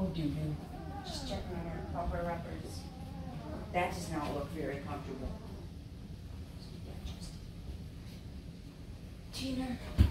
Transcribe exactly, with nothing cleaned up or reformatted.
Oh, do you? Just checking on her upper uppers. That does not look very comfortable. Tina.